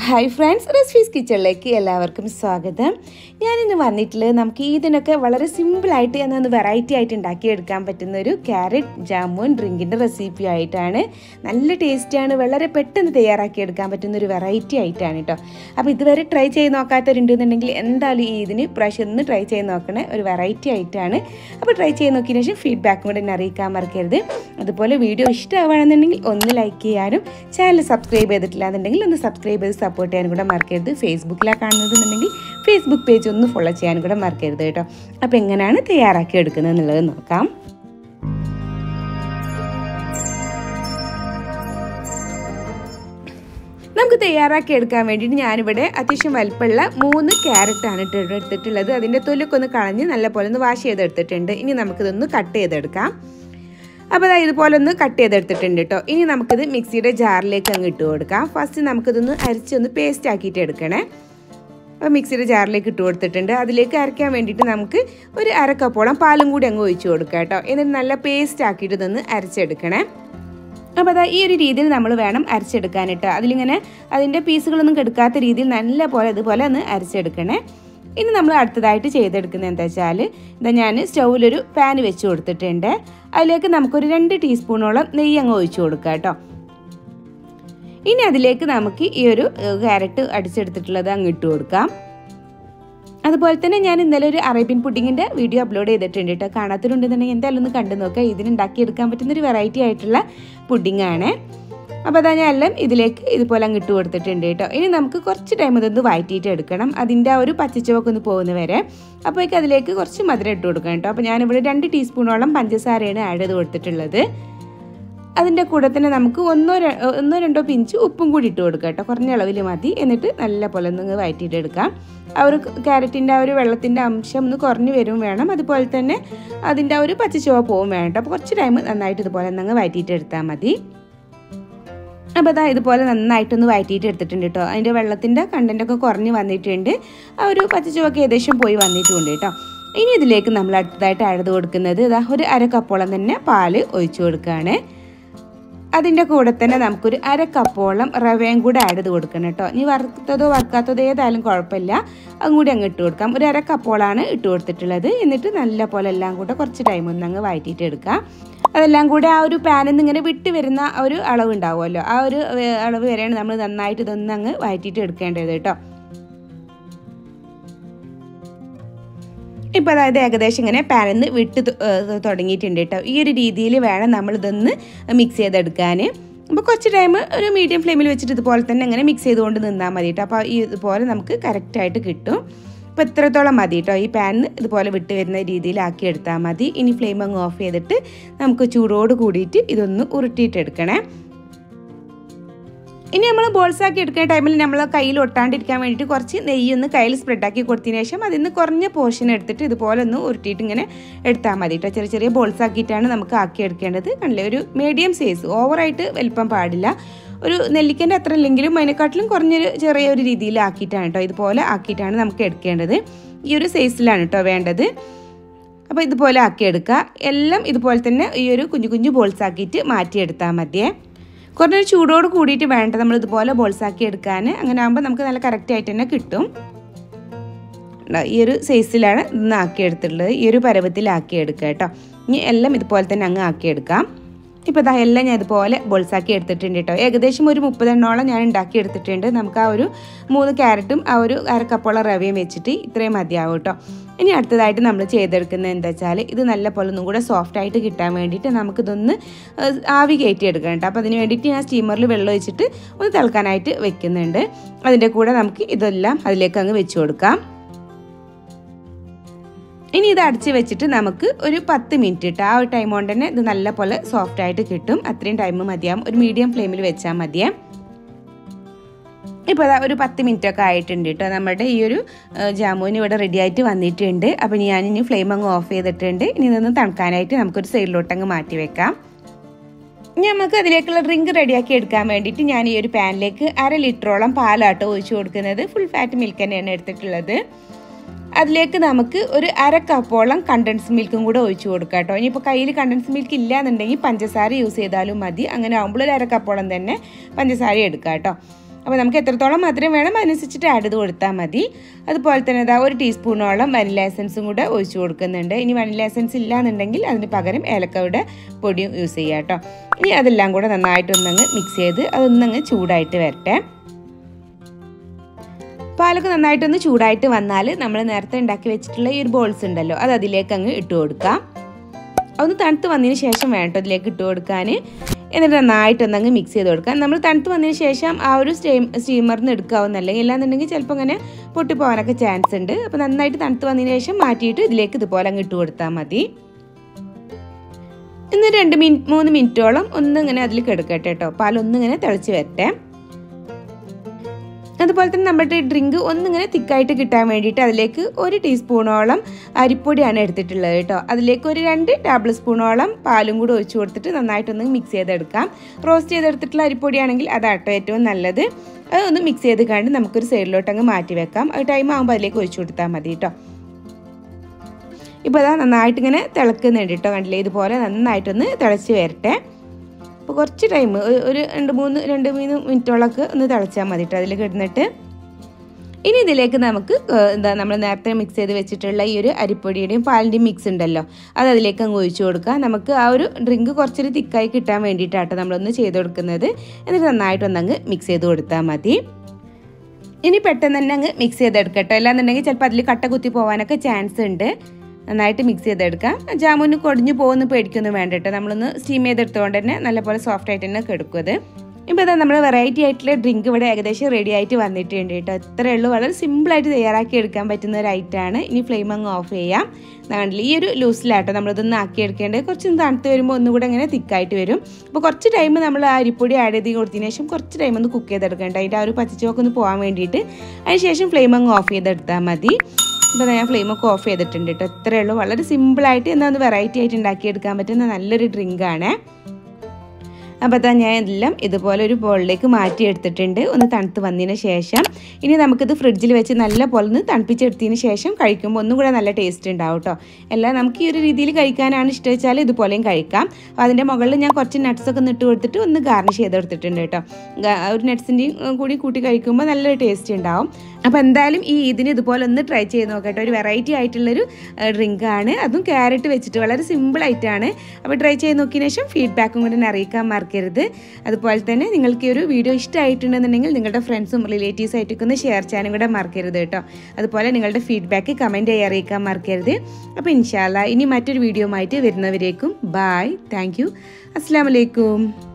Hi friends, recipes കിച്ചണിലേക്ക് എല്ലാവർക്കും സ്വാഗതം. ഞാനിന്ന് വന്നിട്ടുള്ളത് നമുക്ക് ഇതിനൊക്കെ വളരെ സിമ്പിളായിട്ട് എന്നൊന്ന് വെറൈറ്റി ആയിട്ട് ഉണ്ടാക്കിയെടുക്കാൻ പറ്റുന്ന ഒരു ക്യാരറ്റ് ജാമുൻ ഡ്രിങ്കിൻ്റെ റെസിപ്പി ആയിട്ടാണ്. നല്ല ടേസ്റ്റിയാണ്, വളരെ പെട്ടെന്ന് തയ്യാറാക്കിയെടുക്കാൻ പറ്റുന്ന ഒരു വെറൈറ്റി ആയിട്ടാണ് കേട്ടോ. അപ്പോൾ ഇതുവരെ ട്രൈ ചെയ്ത് നോക്കാത്തവരുണ്ടെന്നുണ്ടെങ്കിൽ എന്തായാലും ഇതിന് പ്രാവശ്യം ഒന്ന് ട്രൈ ചെയ്ത് നോക്കണേ. ഒരു വെറൈറ്റി ആയിട്ടാണ്. അപ്പോൾ ട്രൈ ചെയ്ത് നോക്കിയതിന് ശേഷം ഫീഡ്ബാക്കും കൂടെ എന്നെ അറിയിക്കാൻ മറക്കരുത്. അതുപോലെ വീഡിയോ ഇഷ്ടമാവുകയാണെന്നുണ്ടെങ്കിൽ ഒന്ന് ലൈക്ക് ചെയ്യാനും ചാനൽ സബ്സ്ക്രൈബ് ചെയ്തിട്ടില്ല എന്നുണ്ടെങ്കിൽ ഒന്ന് സബ്സ്ക്രൈബ് ചെയ്ത് സപ്പോർട്ട് ചെയ്യാനും കൂടെ മറക്കരുത്. ഫേസ്ബുക്കിലാണ് കാണുന്നതെന്നുണ്ടെങ്കിൽ ഫേസ്ബുക്ക് പേജ് ഒന്ന് ഫോളോ ചെയ്യാനും കൂടെ മറക്കരുത് കേട്ടോ. അപ്പോൾ എങ്ങനെയാണ് തയ്യാറാക്കി എടുക്കുന്നത് എന്നുള്ളത് നോക്കാം. നമുക്ക് തയ്യാറാക്കി എടുക്കാൻ വേണ്ടിയിട്ട് ഞാനിവിടെ അത്യാവശ്യം വലിപ്പമുള്ള 3 ക്യാരറ്റാണ് എടുത്തിട്ടുള്ളത്. അതിൻ്റെ തൊലിയൊക്കെ ഒന്ന് കളഞ്ഞ് നല്ലപോലെ ഒന്ന് വാഷ് ചെയ്തെടുത്തിട്ടുണ്ട്. ഇനി നമുക്കിതൊന്ന് കട്ട് ചെയ്തെടുക്കാം. അപ്പോൾ ഇതുപോലെ ഒന്ന് കട്ട് ചെയ്തെടുത്തിട്ടുണ്ട് കേട്ടോ. ഇനി നമുക്കിത് മിക്സിയുടെ ജാറിലേക്ക് അങ്ങ് ഇട്ട് കൊടുക്കാം. ഫസ്റ്റ് നമുക്കിതൊന്ന് അരച്ചൊന്ന് പേസ്റ്റ് ആക്കിയിട്ട് എടുക്കണേ. അപ്പോൾ മിക്സിയുടെ ജാറിലേക്ക് ഇട്ട് കൊടുത്തിട്ടുണ്ട്. അതിലേക്ക് അരയ്ക്കാൻ വേണ്ടിയിട്ട് നമുക്ക് ഒരു 1/2 കപ്പോളം പാലും കൂടി അങ്ങ് ഒഴിച്ച് കൊടുക്കാം കേട്ടോ. എന്നിട്ട് നല്ല പേസ്റ്റ് ആക്കിയിട്ട് ഇതൊന്ന് അരച്ചെടുക്കണേ. അപ്പോൾ ഈ ഒരു രീതിയിൽ നമ്മൾ വേണം അരച്ചെടുക്കാനിട്ട്. അതിലിങ്ങനെ അതിൻ്റെ പീസുകളൊന്നും കെടുക്കാത്ത രീതിയിൽ നല്ല പോലെ ഇതുപോലെ ഒന്ന് അരച്ചെടുക്കണേ. ഇനി നമ്മൾ അടുത്തതായിട്ട് ചെയ്തെടുക്കുന്നത് എന്താ വെച്ചാൽ ഞാൻ സ്റ്റൗവിലൊരു പാൻ വെച്ച് കൊടുത്തിട്ടുണ്ട്. അതിലേക്ക് നമുക്കൊരു 2 ടീസ്പൂണോളം നെയ്യ് അങ്ങ് ഒഴിച്ചു കൊടുക്കാം കേട്ടോ. ഇനി അതിലേക്ക് നമുക്ക് ഈ ഒരു ക്യാരറ്റ് അടിച്ചെടുത്തിട്ടുള്ളത് അങ്ങ് ഇട്ട് കൊടുക്കാം. അതുപോലെ തന്നെ ഞാൻ ഇന്നലെ ഒരു അറേബ്യൻ പുഡിങ്ങിൻ്റെ വീഡിയോ അപ്ലോഡ് ചെയ്തിട്ടുണ്ട് കേട്ടോ. കാണാത്തവരുണ്ടെന്നുണ്ടെങ്കിൽ എന്തായാലും ഒന്ന് കണ്ടു നോക്കുക. ഇതിനുണ്ടാക്കിയെടുക്കാൻ പറ്റുന്നൊരു വെറൈറ്റി ആയിട്ടുള്ള പുഡിങ്ങാണ്. അപ്പോൾ ഞാൻ എല്ലാം ഇതിലേക്ക് ഇതുപോലെ അങ്ങ് ഇട്ട് കൊടുത്തിട്ടുണ്ട് കേട്ടോ. ഇനി നമുക്ക് കുറച്ച് ടൈം ഇതൊന്ന് വഴറ്റിയിട്ട് എടുക്കണം. അതിൻ്റെ ആ ഒരു പച്ചച്ചുവക്ക് ഒന്ന് പോകുന്ന വരെ. അപ്പോഴേക്ക് അതിലേക്ക് കുറച്ച് മധുരം ഇട്ട് കൊടുക്കണം കേട്ടോ. അപ്പോൾ ഞാനിവിടെ 2 ടീസ്പൂണോളം പഞ്ചസാരയാണ് ആഡ് ചെയ്ത് കൊടുത്തിട്ടുള്ളത്. അതിൻ്റെ കൂടെ തന്നെ നമുക്ക് ഒന്നോ രണ്ടോ പിഞ്ച് ഉപ്പും കൂടി ഇട്ട് കൊടുക്കുക കേട്ടോ. കുറഞ്ഞ അളവിൽ മതി. എന്നിട്ട് നല്ല പോലെ ഒന്ന് വഴറ്റിയിട്ട് എടുക്കാം. ആ ഒരു ക്യാരറ്റിൻ്റെ ആ ഒരു വെള്ളത്തിൻ്റെ അംശം ഒന്ന് കുറഞ്ഞു വരും വേണം. അതുപോലെ തന്നെ അതിൻ്റെ ആ ഒരു പച്ചച്ചുവ പോവും വേണം കേട്ടോ. അപ്പോൾ കുറച്ച് ടൈം നന്നായിട്ട് ഇതുപോലെ ഒന്ന് വഴറ്റിയിട്ട് എടുത്താൽ മതി. അപ്പോൾ ഇതുപോലെ നന്നായിട്ടൊന്ന് വഴറ്റിയിട്ട് എടുത്തിട്ടുണ്ട് കേട്ടോ. അതിൻ്റെ വെള്ളത്തിൻ്റെ കണ്ടൻറ്റൊക്കെ കുറഞ്ഞ് വന്നിട്ടുണ്ട്. ആ ഒരു പച്ചച്ചുവൊക്കെ ഏകദേശം പോയി വന്നിട്ടുണ്ട് കേട്ടോ. ഇനി ഇതിലേക്ക് നമ്മൾ അടുത്തതായിട്ട് ആഡ് ചെയ്ത് കൊടുക്കുന്നത് ഒരു 1/2 കപ്പോളം തന്നെ പാല് ഒഴിച്ചു കൊടുക്കുകയാണ്. അതിൻ്റെ കൂടെ തന്നെ നമുക്കൊരു 1/2 കപ്പോളം റവയും കൂടെ ആഡ് ചെയ്ത് കൊടുക്കണം കേട്ടോ. ഇനി വറുത്തതോ വറുക്കാത്തതോ ഏതായാലും കുഴപ്പമില്ല, അതും കൂടി അങ്ങ് ഇട്ട് കൊടുക്കാം. ഒരു 1/2 കപ്പോളാണ് ഇട്ട് കൊടുത്തിട്ടുള്ളത്. എന്നിട്ട് നല്ല പോലെ എല്ലാം കൂടെ കുറച്ച് ടൈം ഒന്ന് അങ്ങ് വഴറ്റിയിട്ട് എടുക്കാം. അതെല്ലാം കൂടെ ആ ഒരു പാനിൽ നിന്ന് ഇങ്ങനെ വിട്ട് വരുന്ന ഒരു അളവ് ഉണ്ടാവുമല്ലോ, ആ ഒരു അളവ് വരെയാണ് നമ്മൾ നന്നായിട്ട് ഇതൊന്ന് അങ്ങ് വഴറ്റിയിട്ട് എടുക്കേണ്ടത് കേട്ടോ. ഇപ്പോൾ ഏകദേശം ഇങ്ങനെ പാനിൽ നിന്ന് വിട്ട് തുടങ്ങിയിട്ടുണ്ട് കേട്ടോ. ഈ ഒരു രീതിയിൽ വേണം നമ്മളിതൊന്ന് മിക്സ് ചെയ്തെടുക്കാൻ. അപ്പോൾ കുറച്ച് ടൈം ഒരു മീഡിയം ഫ്ലെയിമിൽ വെച്ചിട്ട് ഇതുപോലെ തന്നെ ഇങ്ങനെ മിക്സ് ചെയ്തുകൊണ്ട് നിന്നാൽ മതി കേട്ടോ. അപ്പോൾ ഇതുപോലെ നമുക്ക് കറക്റ്റായിട്ട് കിട്ടും. അപ്പോൾ ഇത്രത്തോളം മതി കേട്ടോ. ഈ പാനിൽ ഇതുപോലെ വിട്ട് വരുന്ന രീതിയിലാക്കി എടുത്താൽ മതി. ഇനി ഫ്ലെയിം അങ്ങ് ഓഫ് ചെയ്തിട്ട് നമുക്ക് ചൂടോട് കൂടിയിട്ട് ഇതൊന്ന് ഉരുട്ടിയിട്ടെടുക്കണേ. ഇനി നമ്മൾ ബോൾസാക്കി എടുക്കുന്ന ടൈമിൽ നമ്മൾ കയ്യിൽ ഒട്ടാണ്ടിരിക്കാൻ വേണ്ടിയിട്ട് കുറച്ച് നെയ്യൊന്ന് കയ്യിൽ സ്പ്രെഡാക്കി കൊടുത്തതിന് ശേഷം അതിൽ നിന്ന് കുറഞ്ഞ പോർഷൻ എടുത്തിട്ട് ഇതുപോലെ ഒന്ന് ഉരുട്ടിയിട്ട് ഇങ്ങനെ എടുത്താൽ മതി കേട്ടോ. ചെറിയ ചെറിയ ബോൾസാക്കിയിട്ടാണ് നമുക്ക് ആക്കി എടുക്കേണ്ടത്. കണ്ടില്ലേ, ഒരു മീഡിയം സൈസ്, ഓവറായിട്ട് വലിപ്പം പാടില്ല. ഒരു നെല്ലിക്കൻ്റെ അത്ര ഇല്ലെങ്കിലും അതിനെക്കാട്ടിലും കുറഞ്ഞൊരു ചെറിയൊരു രീതിയിലാക്കിയിട്ടാണ് കേട്ടോ. ഇതുപോലെ ആക്കിയിട്ടാണ് നമുക്ക് എടുക്കേണ്ടത്. ഈ ഒരു സൈസിലാണ് കേട്ടോ വേണ്ടത്. അപ്പോൾ ഇതുപോലെ ആക്കിയെടുക്കുക. എല്ലാം ഇതുപോലെ തന്നെ ഈ ഒരു കുഞ്ഞു കുഞ്ഞു ബോൾസാക്കിയിട്ട് മാറ്റിയെടുത്താൽ മതിയേ. കുറഞ്ഞൊരു ചൂടോട് കൂടിയിട്ട് വേണ്ട നമ്മൾ ഇതുപോലെ ബോൾസാക്കി എടുക്കാൻ. അങ്ങനെ ആകുമ്പോൾ നമുക്ക് നല്ല കറക്റ്റായിട്ട് തന്നെ കിട്ടും. ഈ ഒരു സൈസിലാണ് ഇന്ന് ആക്കിയെടുത്തിട്ടുള്ളത്. ഈ ഒരു പരുവത്തിലാക്കിയെടുക്കുക കേട്ടോ. ഇനി എല്ലാം ഇതുപോലെ തന്നെ അങ്ങ് ആക്കിയെടുക്കാം. ഇപ്പോൾ എല്ലാം ഞാൻ ഇതുപോലെ ബോൾസാക്കി എടുത്തിട്ടുണ്ട് കേട്ടോ. ഏകദേശം ഒരു 30 എണ്ണോളം ഞാൻ ഉണ്ടാക്കി എടുത്തിട്ടുണ്ട്. നമുക്ക് ആ ഒരു 3 ക്യാരറ്റും ആ ഒരു 1/2 കപ്പോളം റവയും വെച്ചിട്ട് ഇത്രയും മതിയാവും കേട്ടോ. ഇനി അടുത്തതായിട്ട് നമ്മൾ ചെയ്തെടുക്കുന്നത് എന്താ വെച്ചാൽ ഇത് നല്ല പോലെ ഒന്നും കൂടെ സോഫ്റ്റായിട്ട് കിട്ടാൻ വേണ്ടിയിട്ട് നമുക്കിതൊന്ന് ആവി കയറ്റി എടുക്കണം കേട്ടോ. അപ്പോൾ അതിന് വേണ്ടിയിട്ട് ഞാൻ സ്റ്റീമറിൽ വെള്ളം ഒഴിച്ചിട്ട് ഒന്ന് തിളക്കാനായിട്ട് വെക്കുന്നുണ്ട്. അതിൻ്റെ കൂടെ നമുക്ക് ഇതെല്ലാം അതിലേക്ക് അങ്ങ് വെച്ച് കൊടുക്കാം. ഇനി ഇത് അടച്ച് വെച്ചിട്ട് നമുക്ക് ഒരു 10 മിനിറ്റ് ഇട്ട് ആ ഒരു ടൈം കൊണ്ട് തന്നെ ഇത് നല്ല പോലെ സോഫ്റ്റായിട്ട് കിട്ടും. അത്രയും ടൈം മതിയാവും. ഒരു മീഡിയം ഫ്ലെയിമിൽ വെച്ചാൽ മതിയേ. ഇപ്പോൾ ഒരു 10 മിനിറ്റ് ഒക്കെ ആയിട്ടുണ്ട് കേട്ടോ. നമ്മുടെ ഈ ഒരു ജാമുൻ ഇവിടെ റെഡി ആയിട്ട് വന്നിട്ടുണ്ട്. അപ്പോൾ ഞാനിനി ഫ്ലെയിം അങ്ങ് ഓഫ് ചെയ്തിട്ടുണ്ട്. ഇനി ഇതൊന്ന് തണുക്കാനായിട്ട് നമുക്കൊരു സൈഡിലോട്ട് അങ്ങ് മാറ്റി വെക്കാം. ഇനി നമുക്ക് അതിലേക്കുള്ള ഡ്രിങ്ക് റെഡിയാക്കി എടുക്കാൻ വേണ്ടിയിട്ട് ഞാൻ ഈ ഒരു പാനിലേക്ക് 1/2 ലിറ്ററോളം പാലാട്ടോ ഒഴിച്ചു കൊടുക്കുന്നത്. ഫുൾ ഫാറ്റ് മിൽക്ക് തന്നെയാണ് എടുത്തിട്ടുള്ളത്. അതിലേക്ക് നമുക്ക് ഒരു 1/2 കപ്പോളം കണ്ടൻസ് മിൽക്കും കൂടെ ഒഴിച്ചു കൊടുക്കാം കേട്ടോ. ഇനിയിപ്പോൾ കയ്യിൽ കണ്ടൻസ് മിൽക്ക് ഇല്ല എന്നുണ്ടെങ്കിൽ പഞ്ചസാര യൂസ് ചെയ്താലും മതി. അങ്ങനെ ആകുമ്പോൾ ഒരു 1/2 കപ്പോളം തന്നെ പഞ്ചസാര എടുക്കാം കേട്ടോ. അപ്പോൾ നമുക്ക് എത്രത്തോളം മധുരം വേണം അതിനനുസരിച്ചിട്ട് ആഡ് ചെയ്ത് കൊടുത്താൽ മതി. അതുപോലെ തന്നെ ഇതാ 1 ടീസ്പൂണോളം വനില എസൻസും കൂടെ ഒഴിച്ചു കൊടുക്കുന്നുണ്ട്. ഇനി വനില എസൻസ് ഇല്ലാന്നുണ്ടെങ്കിൽ അതിന് പകരം ഏലക്കയുടെ പൊടിയും യൂസ് ചെയ്യാം കേട്ടോ. ഇനി അതെല്ലാം കൂടെ നന്നായിട്ടൊന്നങ്ങ് മിക്സ് ചെയ്ത് അതൊന്നങ്ങ് ചൂടായിട്ട് വരട്ടെ. പാലൊക്കെ നന്നായിട്ടൊന്ന് ചൂടായിട്ട് വന്നാൽ നമ്മൾ നേരത്തെ ഉണ്ടാക്കി വെച്ചിട്ടുള്ള ഈ ഒരു ബോൾസ് ഉണ്ടല്ലോ അത് അതിലേക്ക് അങ്ങ് ഇട്ട് കൊടുക്കാം. അതൊന്ന് തണുത്ത് വന്നതിന് ശേഷം വേണ്ട അതിലേക്ക് ഇട്ട് കൊടുക്കാൻ. എന്നിട്ട് നന്നായിട്ടൊന്നങ്ങ് മിക്സ് ചെയ്ത് കൊടുക്കാം. നമ്മൾ തണുത്ത് വന്നതിന് ശേഷം ആ ഒരു സ്റ്റീമറിന്ന് എടുക്കാവുന്നല്ലേ, ഇല്ലാന്നുണ്ടെങ്കിൽ ചിലപ്പോൾ അങ്ങനെ പൊട്ടിപ്പോകാനൊക്കെ ചാൻസ് ഉണ്ട്. അപ്പോൾ നന്നായിട്ട് തണുത്ത് വന്നതിന് ശേഷം മാറ്റിയിട്ട് ഇതിലേക്ക് ഇതുപോലെ അങ്ങ് ഇട്ട് കൊടുത്താൽ മതി. ഇന്ന് 2-3 മിനിറ്റോളം ഒന്നിങ്ങനെ അതിൽ കിടക്കട്ടെ കേട്ടോ. പാലൊന്നിങ്ങനെ തിളച്ച് വരട്ടെ. അതുപോലെ തന്നെ നമ്മുടെ ഡ്രിങ്ക് ഒന്നിങ്ങനെ തിക്കായിട്ട് കിട്ടാൻ വേണ്ടിയിട്ട് അതിലേക്ക് 1 ടീസ്പൂണോളം അരിപ്പൊടിയാണ് എടുത്തിട്ടുള്ളത് കേട്ടോ. അതിലേക്ക് ഒരു 2 ടേബിൾ സ്പൂണോളം പാലും കൂടി ഒഴിച്ചു കൊടുത്തിട്ട് നന്നായിട്ടൊന്ന് മിക്സ് ചെയ്തെടുക്കാം. റോസ്റ്റ് ചെയ്തെടുത്തിട്ടുള്ള അരിപ്പൊടിയാണെങ്കിൽ അതാട്ടോ ഏറ്റവും നല്ലത്. അതൊന്ന് മിക്സ് ചെയ്ത് കണ്ട് നമുക്കൊരു സൈഡിലോട്ട് അങ്ങ് മാറ്റി വെക്കാം. അത് ടൈം ആകുമ്പോൾ അതിലേക്ക് ഒഴിച്ചു കൊടുത്താൽ മതി കേട്ടോ. ഇപ്പോൾ അതാ നന്നായിട്ട് ഇങ്ങനെ തിളക്കുന്നുണ്ട് കേട്ടോ. കണ്ടില്ലേ, ഇതുപോലെ നന്നായിട്ടൊന്ന് തിളച്ച് വരട്ടെ. അപ്പോൾ കുറച്ച് ടൈം ഒരു 2-3 മിനിറ്റോളൊക്കെ ഒന്ന് തിളച്ചാൽ മതി കേട്ടോ അതിലേക്ക് ഇടുന്നിട്ട്. ഇനി ഇതിലേക്ക് നമുക്ക് നമ്മൾ നേരത്തെ മിക്സ് ചെയ്ത് വെച്ചിട്ടുള്ള ഈ ഒരു അരിപ്പൊടിയുടെയും പാലിൻ്റെയും മിക്സ് ഉണ്ടല്ലോ അത് അതിലേക്ക് അങ്ങ് ഒഴിച്ചു കൊടുക്കുക. നമുക്ക് ആ ഒരു ഡ്രിങ്ക് കുറച്ചൊരു തിക്കായി കിട്ടാൻ വേണ്ടിയിട്ടാട്ടോ നമ്മളൊന്ന് ചെയ്ത് കൊടുക്കുന്നത്. എന്നിട്ട് നന്നായിട്ടൊന്നങ്ങ് മിക്സ് ചെയ്ത് കൊടുത്താൽ മതി. ഇനി പെട്ടെന്ന് തന്നെ അങ്ങ് മിക്സ് ചെയ്തെടുക്കട്ടോ, അല്ലാന്നുണ്ടെങ്കിൽ ചിലപ്പോൾ അതിൽ കട്ട കുത്തി പോകാനൊക്കെ ചാൻസ് ഉണ്ട്. നന്നായിട്ട് മിക്സ് ചെയ്തെടുക്കാം. ജാമുന് കൊടിഞ്ഞു പോകുന്ന പേടിക്കൊന്നും വേണ്ട കേട്ടോ. നമ്മളൊന്ന് സ്റ്റീം ചെയ്തെടുത്തുകൊണ്ട് തന്നെ നല്ലപോലെ സോഫ്റ്റ് ആയിട്ട് തന്നെ കിടക്കും അത്. ഇപ്പോൾ ഇതാ നമ്മുടെ വെറൈറ്റി ആയിട്ടുള്ള ഡ്രിങ്ക് ഇവിടെ ഏകദേശം റെഡി ആയിട്ട് വന്നിട്ടുണ്ട് കേട്ടോ. ഇത്രയേ ഉള്ളൂ, വളരെ സിമ്പിളായിട്ട് തയ്യാറാക്കി എടുക്കാൻ പറ്റുന്ന ഒരു ഐറ്റമാണ്. ഇനി ഫ്ലെയിം അങ്ങ് ഓഫ് ചെയ്യാം. ഈ ഒരു ലൂസിലാട്ടോ നമ്മളിതൊന്ന് ആക്കിയെടുക്കേണ്ടത്. കുറച്ച് തണുത്ത് വരുമ്പോൾ ഒന്നുകൂടെ ഇങ്ങനെ തിക്കായിട്ട് വരും. അപ്പോൾ കുറച്ച് ടൈം നമ്മൾ ആ അരിപ്പൊടി ആഡ് ചെയ്ത് കൊടുത്തതിന് ശേഷം കുറച്ച് ടൈം ഒന്ന് കുക്ക് ചെയ്തെടുക്കേണ്ട, അതിൻ്റെ ആ ഒരു പച്ചച്ചോക്ക് ഒന്ന് പോകാൻ വേണ്ടിയിട്ട്. അതിന് ശേഷം ഫ്ലെയിം അങ്ങ് ഓഫ് ചെയ്തെടുത്താൽ മതി. ഇപ്പോൾ ഞാൻ ഫ്ലെയിമൊക്കെ ഓഫ് ചെയ്തിട്ടുണ്ട് കേട്ടോ. ഇത്രയേ ഉള്ളൂ, വളരെ സിമ്പിളായിട്ട് എന്നാൽ വെറൈറ്റി ആയിട്ട് ഉണ്ടാക്കിയെടുക്കാൻ പറ്റുന്ന നല്ലൊരു ഡ്രിങ്കാണ്. അപ്പോൾ അതാ ഞാൻ എല്ലാം ഇതുപോലെ ഒരു ബോളിലേക്ക് മാറ്റിയെടുത്തിട്ടുണ്ട്. ഒന്ന് തണുത്ത് വന്നതിന് ശേഷം ഇനി നമുക്കിത് ഫ്രിഡ്ജിൽ വെച്ച് നല്ല പോലെ ഒന്ന് തണുപ്പിച്ചെടുത്തതിന് ശേഷം കഴിക്കുമ്പോൾ ഒന്നും കൂടെ നല്ല ടേസ്റ്റ് ഉണ്ടാവും കേട്ടോ. എല്ലാം നമുക്ക് ഈ ഒരു രീതിയിൽ കഴിക്കാനാണ് ഇഷ്ടം വെച്ചാൽ ഇതുപോലെയും കഴിക്കാം. അപ്പോൾ അതിൻ്റെ മുകളിൽ ഞാൻ കുറച്ച് നട്ട്സൊക്കെ ഇട്ട് കൊടുത്തിട്ട് ഒന്ന് ഗാർണിഷ് ചെയ്തെടുത്തിട്ടുണ്ട് കേട്ടോ. ഒരു നട്ട്സിൻ്റെയും കൂടി കൂട്ടി കഴിക്കുമ്പോൾ നല്ലൊരു ടേസ്റ്റ് ഉണ്ടാവും. അപ്പോൾ എന്തായാലും ഈ ഇതിന് ഇതുപോലെ ഒന്ന് ട്രൈ ചെയ്ത് നോക്കട്ടെ. ഒരു വെറൈറ്റി ആയിട്ടുള്ളൊരു ഡ്രിങ്കാണ്, അതും ക്യാരറ്റ് വെച്ചിട്ട് വളരെ സിമ്പിളായിട്ടാണ്. അപ്പോൾ ട്രൈ ചെയ്ത് നോക്കിയതിന് ശേഷം ഫീഡ്ബാക്കും കൂടെ അറിയിക്കാൻ മറക്കരുത്. അതുപോലെ തന്നെ നിങ്ങൾക്ക് ഈ ഒരു വീഡിയോ ഇഷ്ടമായിട്ടുണ്ടെന്നുണ്ടെങ്കിൽ നിങ്ങളുടെ ഫ്രണ്ട്സും റിലേറ്റീവ്സ് ആയിട്ടൊക്കെ ഒന്ന് ഷെയർ ചെയ്യാനും കൂടെ മറക്കരുത് കേട്ടോ. അതുപോലെ നിങ്ങളുടെ ഫീഡ്ബാക്ക് കമൻറ്റ് ആയി അറിയിക്കാൻ മറക്കരുത്. അപ്പോൾ ഇൻഷാ അല്ലാഹ് ഇനി മറ്റൊരു വീഡിയോ ആയിട്ട് വരുന്നവരേക്കും ബായ്, താങ്ക് യു, അസ്സലാമു അലൈക്കും.